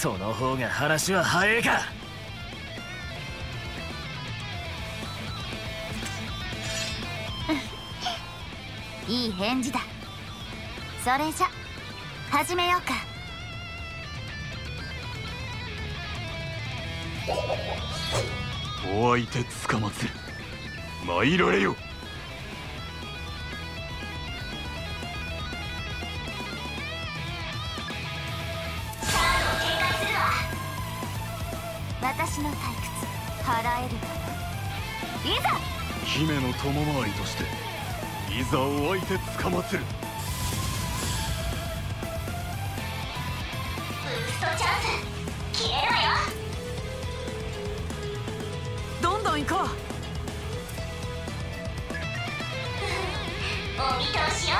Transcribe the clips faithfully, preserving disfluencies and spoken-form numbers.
その方が話は早いか。 いい返事だ。それじゃ始めようか。 お相手つかまつる、参られよ。 私の退屈払えるかな。いざ姫の友回りとしていざお相手つかまつる。 ブーストチャンス消えろよ。 どんどん行こう。 お見通しよ。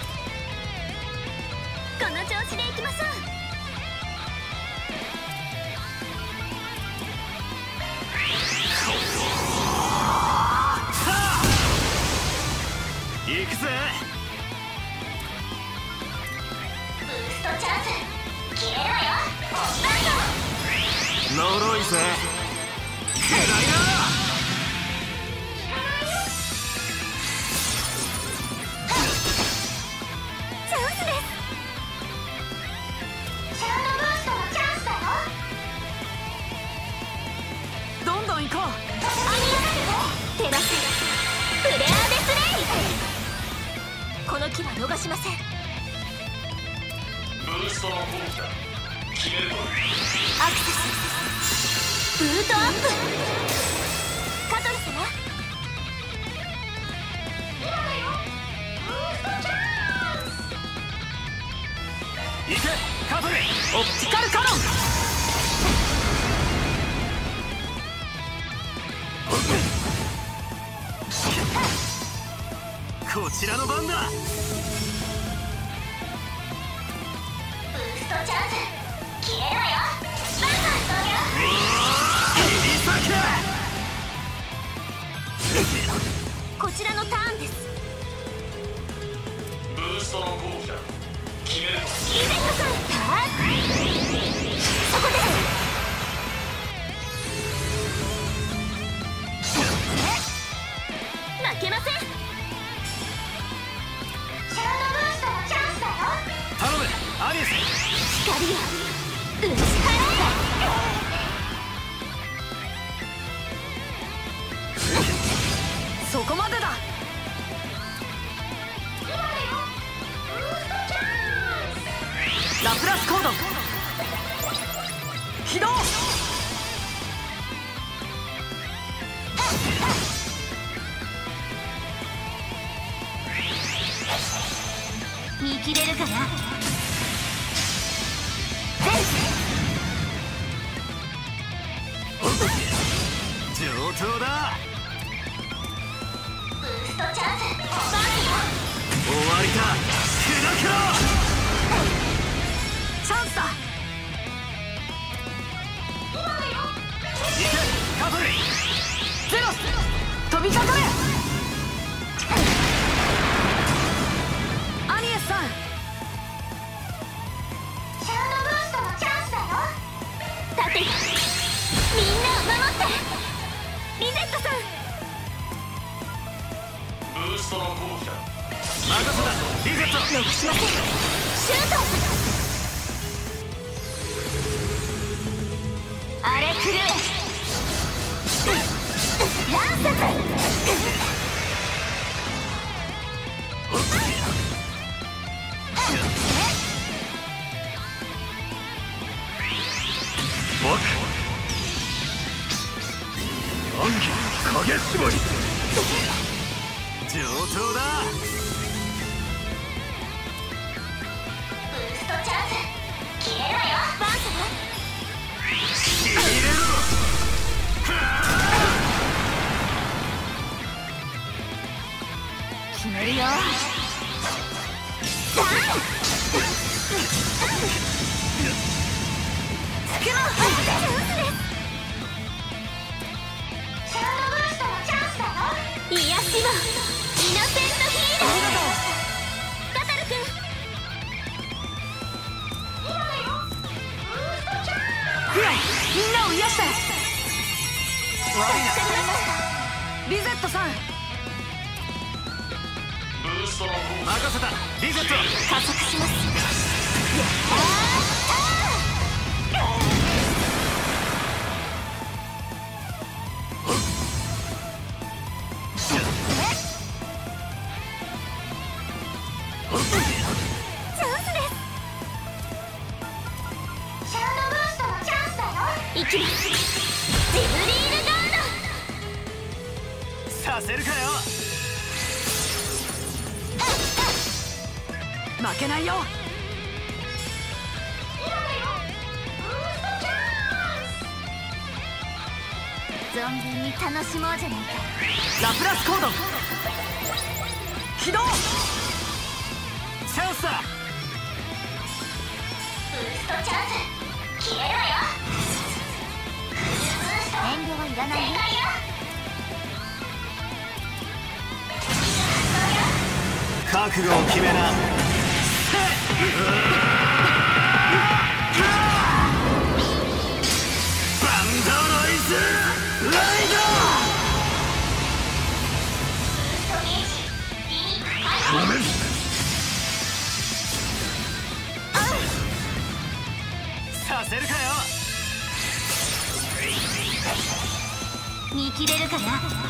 この調子で行きましょう。 行くぜ。 ブーストチャンス消えろよ。 呪いぜ。くらいな。 チャンスです。シャードブーストのチャンスだよ。 どんどん行こう。 ありがとう。テラスプレアデスレイ。この機は逃しません。 ブーストの効果決めるとアクセスブートアップ。カトリ様今だよ。ブーストチャンス。 行けカトリ。 オプティカルカノン。 こちらの番だ。 ブーストチャンス消えろよ。バカそりゃこちらのターンです。 ブーストの効果決めるとイベントさんそこです。負けません。シャードブーストのチャンスだよ。 頼むアリス。 光よ打ち払え。 そこまでだ。 今だよ。ブーストチャンス。 ラプラスコード起動。 見切れるかな。 上等だ。 ブーストチャンスバースよ。 終わりだ。砕けろ。 チャンスだ。 今だよ。 行けカトリ。 ゼロス飛びかかれ。アニエスさん。 シャードブーストのチャンスだよ。盾がみんなを守って。リゼットさんブーストの効果任せた。リゼット。 残しません。シュートあれ狂え。ランサバカ暗記影縛り。 上等だ。 ブーストチャンス消えろよ。バンサ入れろ。 決めるよ。つくもチャンスです。シャードブーストのチャンスだよ。癒しのイノセントヒーラー。カタル君今だよ。ブーストチャンして。 わかりました。 リゼットさん。 ブーストの効果任せた。リゼット。 加速します。チャンスです。シャードブーストのチャンスだよ。いきます。ジブリールガード。 させるかよ。 負けないよ。 存分に楽しもうじゃないか。 ラプラスコード起動。 チャンスだ。 ブーストチャンス消えるわよ。遠慮はいらないよ。 覚悟を決めな。バンドロイズライド。ごめん。させるかよ。 見切れるかな。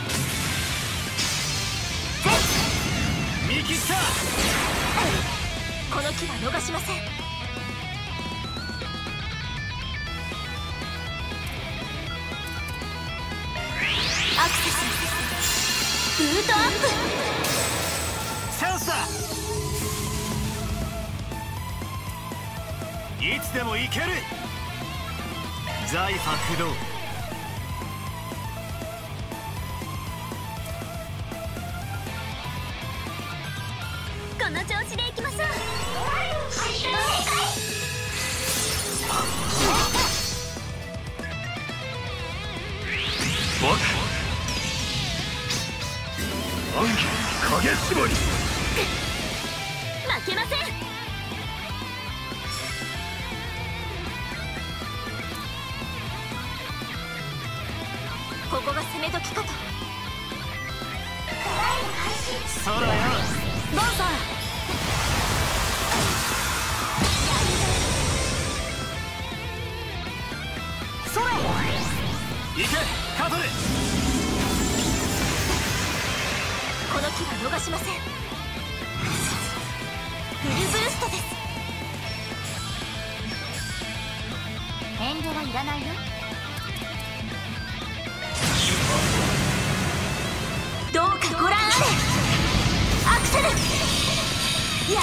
見切った。 この機は逃しません。アクセスブートアップ。 チャンスだ。いつでも行ける。ザイファ駆動。 この調子でいきましょう。 バカ。暗記影絞り。 負けません。ここが攻め時かと。 空よ。 バンさん。それ。 行けカトル。 この機は逃しません。フルブーストです。遠慮はいらないよ。どうかご覧あれ。アクセル。やあ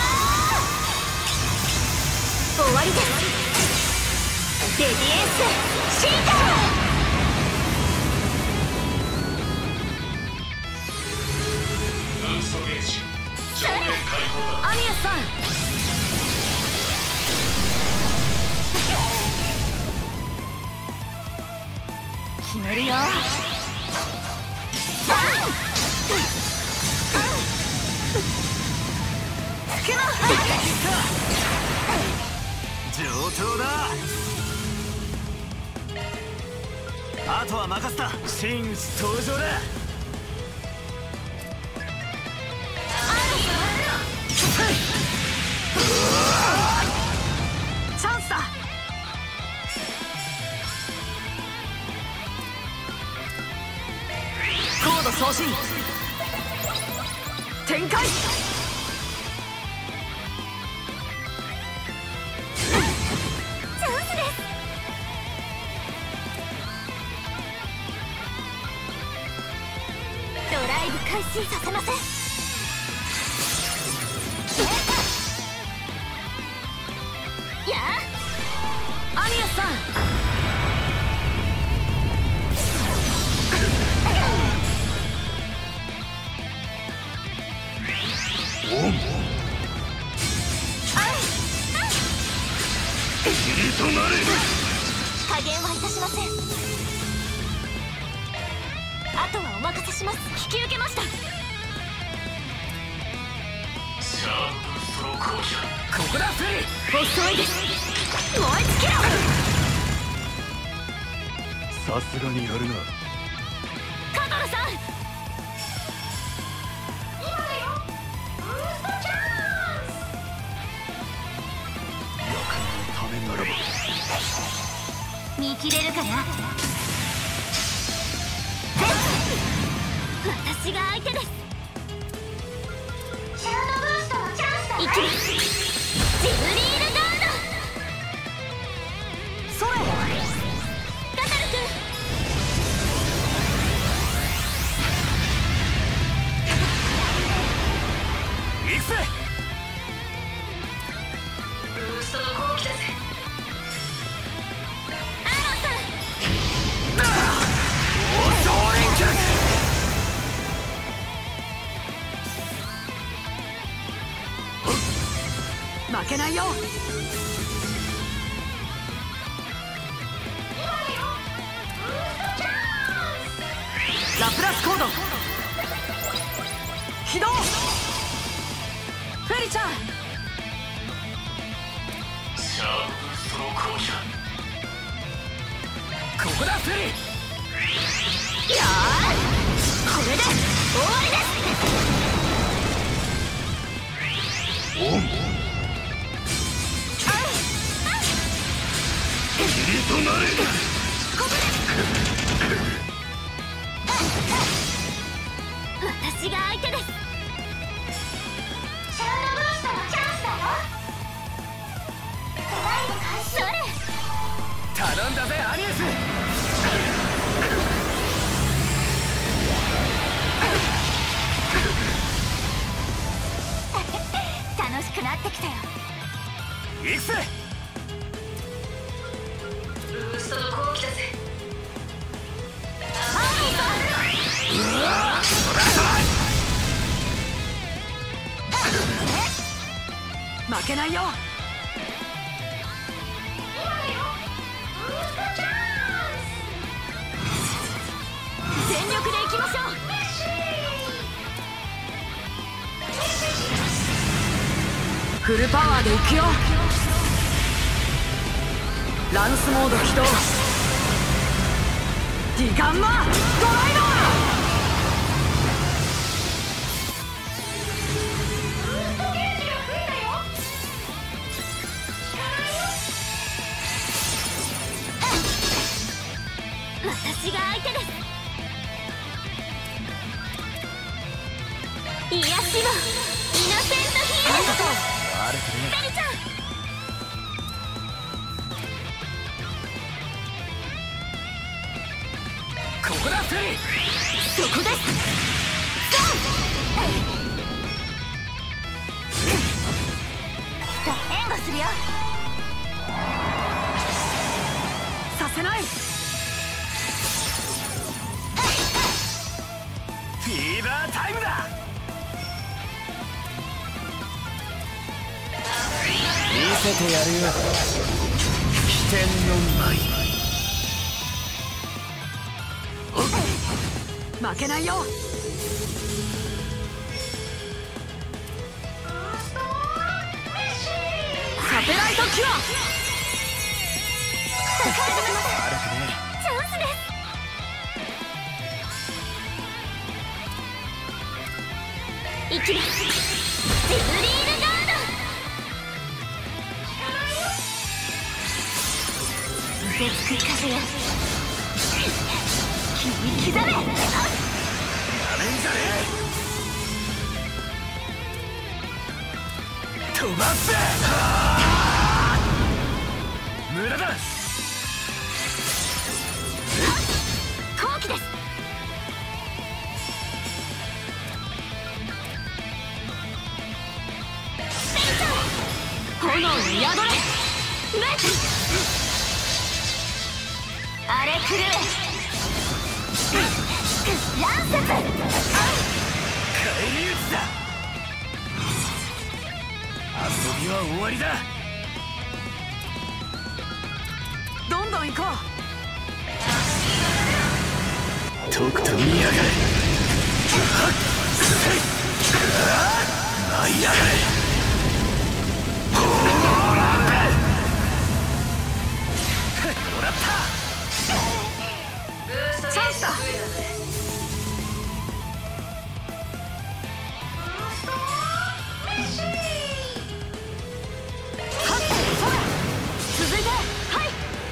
終わりです。レディエンスシーター。 ブーストゲージ上限解放だ。 アニエスさん。決めるよ。 上等だ。あとは任せた。真打ち登場だ。 チャンスだ。コード送信。展開。 チャンスです。ドライブ開始させません。やあアニエスさん。 おん。霧となれ。 加減はいたしません。あとはお任せします。引き受けました。 シャープブーストの攻撃だ。 ここだフェリー。 遅いです。燃え尽きろ。 さすがにやるな。 カトルさん、今だよ、ブーストチャンス。 役のためならば。 見切れるかな。私が相手です。シャードブーストのチャンスだ。いきます。ジブリールガード。 それカタル君、 行くぜ。 ブーストの後期だぜ。アーロンさん、 負けないよ。ラプラスコード起動。フェリちゃん、 シャープブーストの攻撃だ。 ここだフェリ。 いやー、これで終わりです。 オン霧となれ。 私が相手です。シャードブーストのチャンスだよ。それ、 頼んだぜアニエス。 楽しくなってきたよ。 行くぜ。 ブーストの後期だぜ。 負けないよ。 全力でいきましょう。 フルパワーでいくよ。ランスモード起動。ディガンマドライド。 私が相手です。癒やしはイノセントヒーロー。 悪くね。 ベリちゃん、 ここだフェリ。 そこです。援護するよ。 させない。フィーバータイムだ。見せてやるよ。飛天の舞。負けないよ。サテライトキュア。 チャンスです。いきます。ジブリールガード。受けつく風よ、切り刻め。 やめんじゃねえ。飛ばせ。無駄だ。 後期です。ベリちゃん、炎に宿れ。メッ荒れ狂え。ランセス。 返り討ちだ。遊びは終わりだ。どんどん行こう。とくと見やがれ。舞いやがれ。ほらもらった。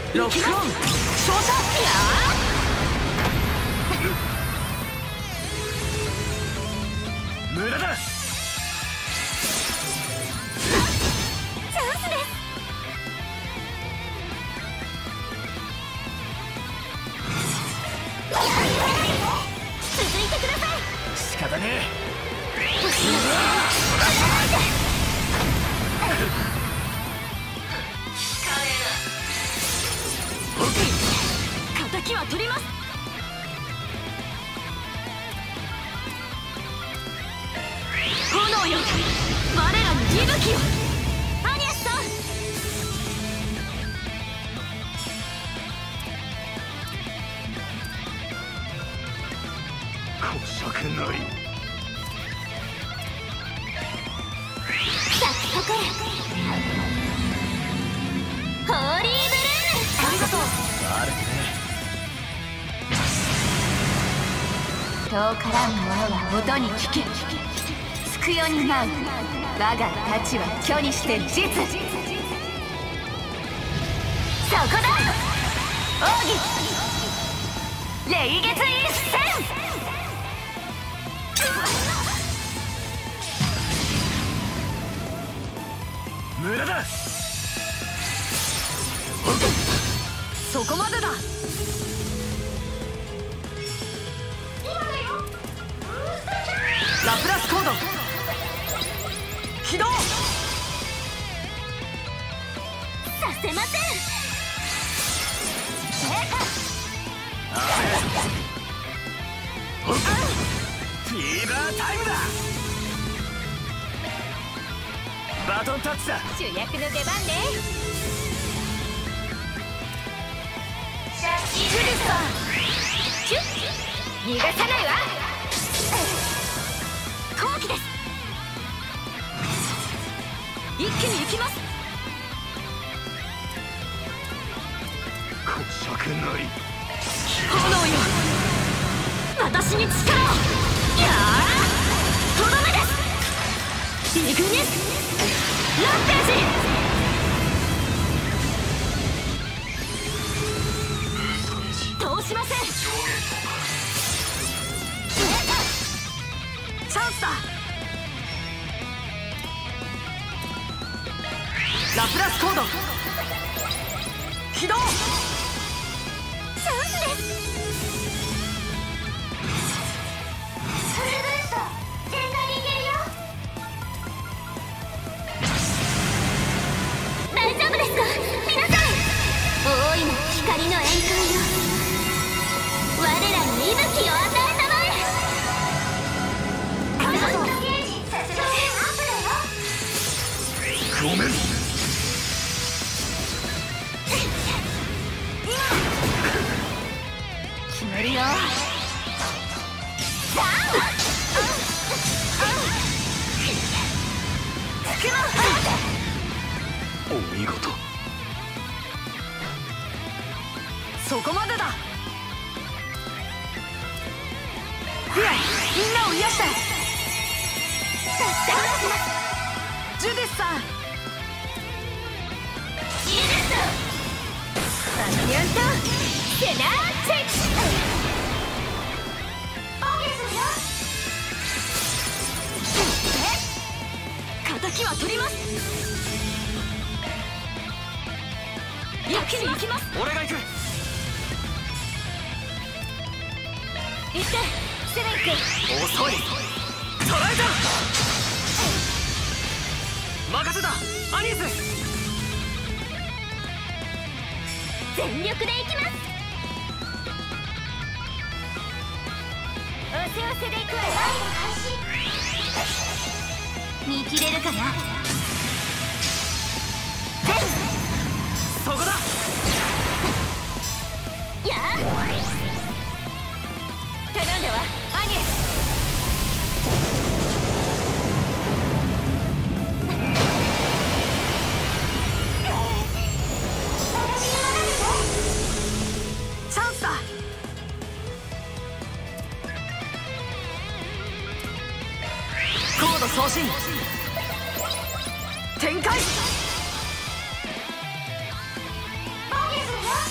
ロックオン照射。いや無駄だ。 チャンスです。続いてください。 仕方ねえ。 敵は取ります。炎よ、我らに息吹よ。 アニャスさん。 こしゃくない。 咲き誇るホーリーブルーム。 ありがとう。 あるね。 遠からぬものは音に聞け。つくよに舞う我が太刀は巨にして実。そこだ奥義霊月一閃。 無駄だ。 そこまでだ。ラプラスコード起動。 させません。 フィーバータイムだ。バトンタッチだ。 主役の出番ね。シュルソーキュッ逃がさないわ。 後期です。一気に行きます。 こしゃくない。 炎よ、私に力を。いやー、とどめです。イグニスランページ。通しません。チャンスだ。ラプラスコード起動。 チャンスです。フルブースト全開でいけるよ。大丈夫ですか皆さん。大いな光の宴会よ。我らに息吹を与えたまえ。 ありがとう。 ごめん。 決めるよ。 お見事。 そこまでだ。フィア、みんなを癒して。ジュディスさん。 バニャンとセナーチェック。オーケーするよ。 敵は取ります。一気に行きます。 俺が行く。 行ってセレン君。 遅い。捕らえた。任せたアニース。 全力で行きます。おせおせで行くわよ。見切れるかな。 そこだ。 やあ頼んだわアニエス。 チャンスだ。コード送信展開。 オーケーするよ。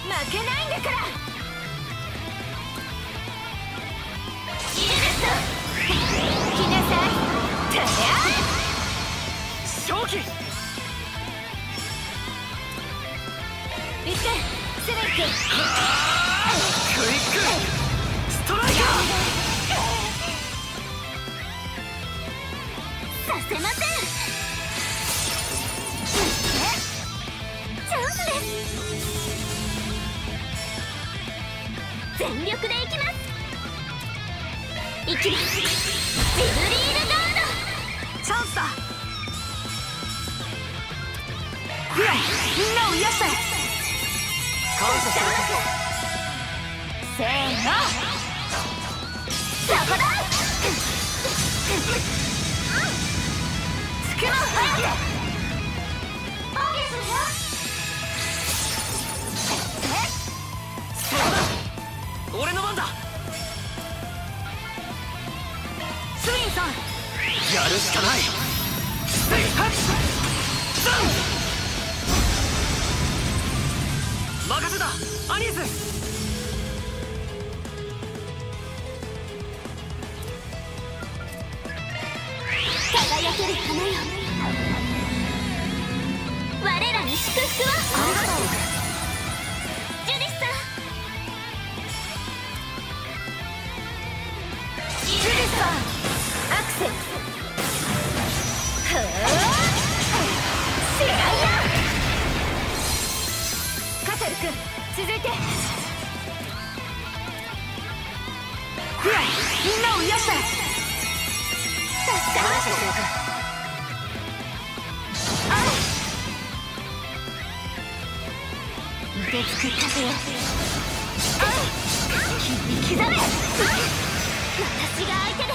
負けないんだから。いるです来なさい。てや正気。 行けスネーク。 クイックストライカさせません。チャンスです。全力でいきます。いきます。ジブリールガード。 チャンスだ。ぐらいみんなを癒して。 感謝する。 せーのそこだ。つくも早く。 オーケーするよ。 そうだ、俺の番だ。 スウィンさんやるしかない。スイハッザン任せたアニース。 輝ける花よ、我らに祝福を。ジュディスさん。 ジュディスさんアクセル。ふぅシライヤカタル君続いて。ぐらいみんなを癒して。 助かりました。 凍てつく風よ。切り刻め。 私が相手です。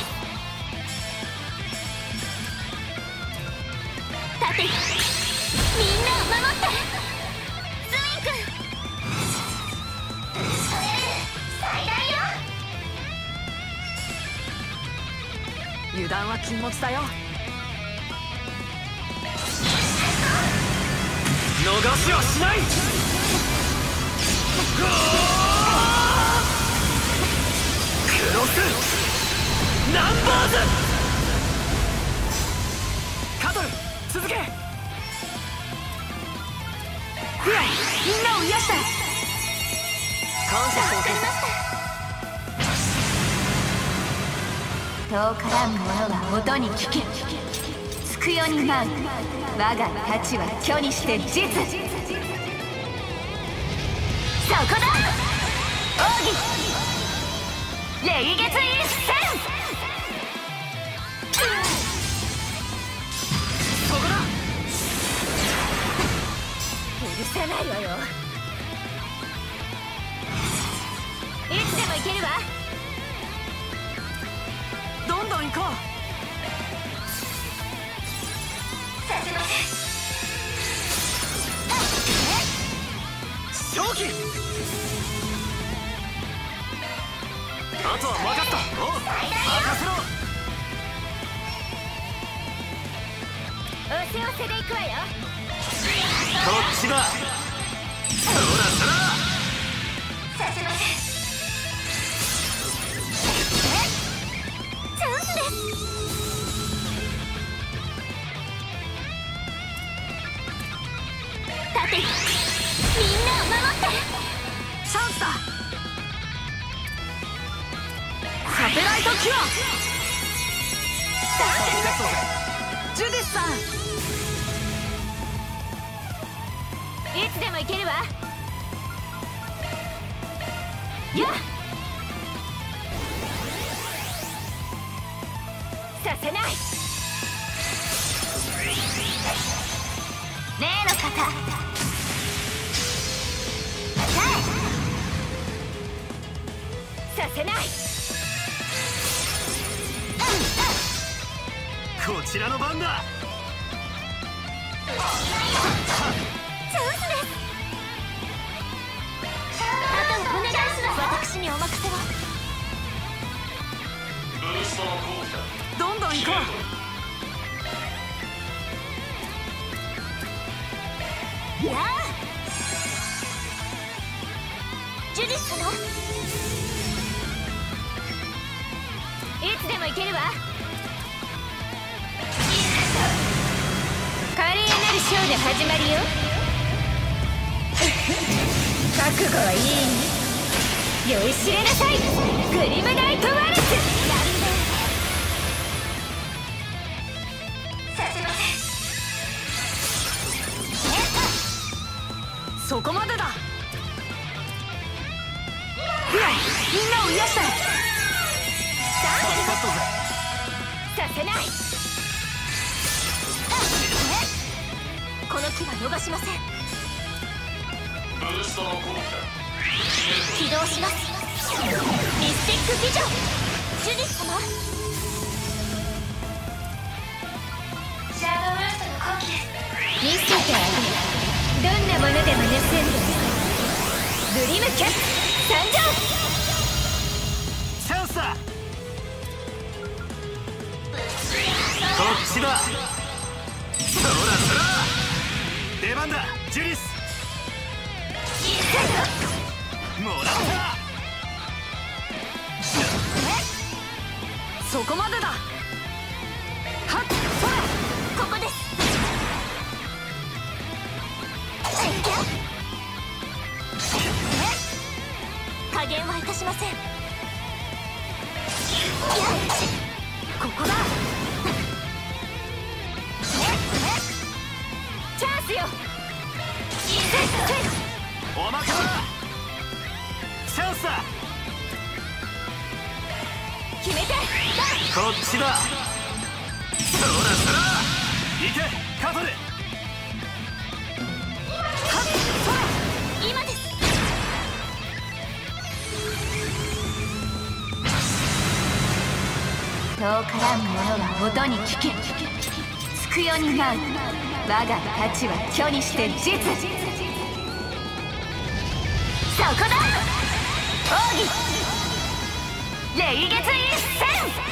盾みんなを守って。スウィン君最大よ。 油断は禁物だよ。 逃しはしない。クロスナンバーズ。カトル続け。 ぐらいみんなを癒して。 感謝しておく。 遠からむ者は音に聞け。つくよに舞う我が太刀は巨にして実。そこだ奥義霊月一戦。 そこだ。 許さないわよ。いつでもいけるわ。 どんどん行こう。正気。あとは分かった。おう任せろ。 おせおせでいくわよ。 こっちだ。そらそら。 させません。チャンスです。盾みんなを守って。 チャンスだ。サテライトキュア。ジュディスさんいつでもいけるわ。やっさせない。例の方させない。 こちらの番だ。 チャンスです。あとはお願いします。私にお任せを。 ブーストの攻撃だ。 どんどん行こやあいつでも行けるわ。華麗なるショーが始まるよ。覚悟はいい？酔いしれなさい、グリムナイトワルツ。させません。 そこまでだ。ほら、みんなを癒したい。 させない。この木は逃しません。 ブーストの効果起動します。ミスティックビジョン。ジュディス様、シャードブーストの後期です。見せてあげる。どんなものでも盗んでグリムキャッツ参上。 チャンスだ。こっちだ。そらそら出番だ、ジュリス。もらった。 そこまでだ。はっ、そら、 ここです。加減はいたしません。 ここだ。 チャンスよ。 おまけだ。チャンスだ。 決めて。 こっちだ。そらそら行けカトル。 はっ、そら、 今です。遠からん者は音に聞け。つくよに舞う我が太刀は巨にして実。そこだ。奥義霊月一戦。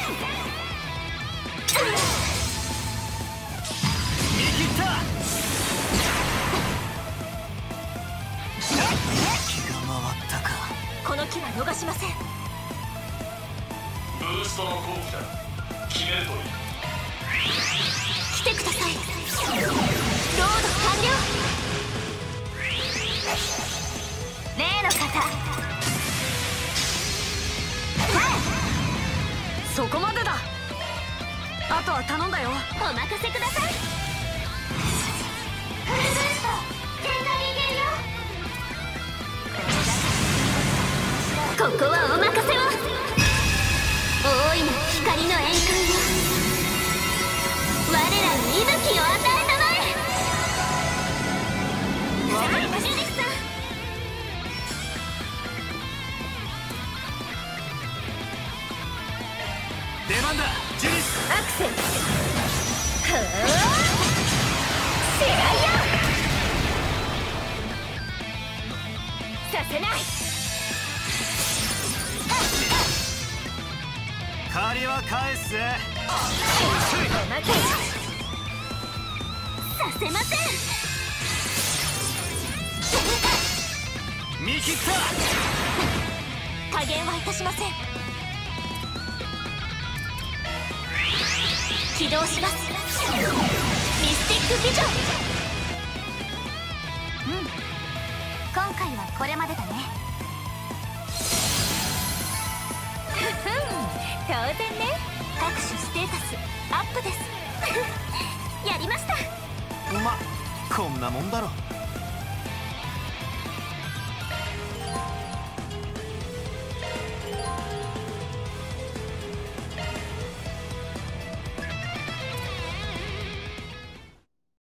見切った。気が回ったか。 この木は逃しません。 ブーストの効果決めるといい。 来てください。ロード完了。例の方。 そこまでだ。あとは頼んだよ。 お任せください。フルブースト全開に行けるよ。ここはお任せを。大いな光の円環よ、我らに息吹を与えたまえ。ジュディスさん、 出番だ、ジュリス。 アクセル。はあ、シライア。させない。 借りは返すぜ。 おまけよ。させません。 見切った。 加減はいたしません。起動します。ミスティックビジョン。うん、今回はこれまでだね。ふふん、当然ね。各種ステータスアップです。やりました。 ま、こんなもんだろ。